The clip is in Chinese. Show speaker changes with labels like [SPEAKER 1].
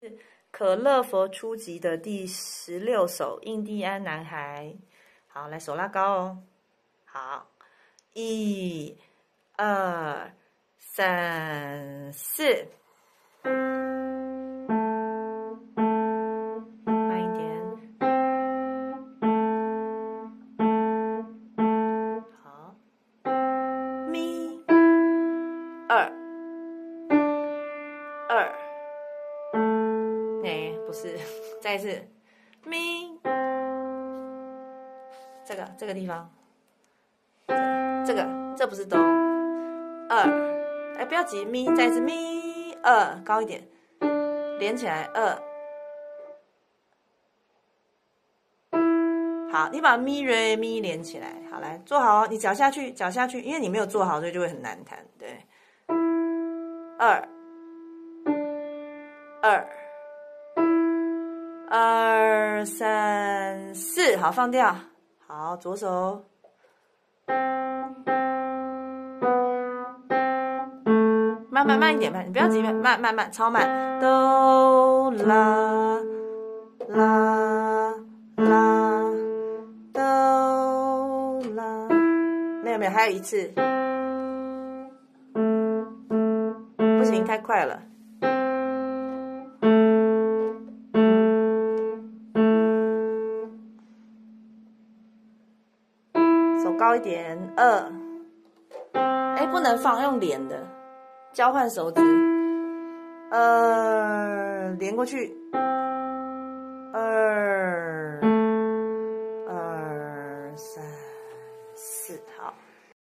[SPEAKER 1] 可乐佛初级的第16首《印第安男孩》。好，来手拉高哦。好，1、2、3、4。慢一点。好，咪2。不是，再一次，咪，这个地方，这不是哆，2，不要急，咪，再一次咪2，高一点，连起来2，好，你把咪瑞咪连起来，好，来做好哦，你脚下去，因为你没有做好，所以就会很难弹，对，2、2、3、4，好，放掉。好，左手。慢一点，你不要急，慢，超慢。哆啦啦啦，哆啦。没有，还有一次。不行，太快了。高一点，2，不能放，用连的，交换手指，连过去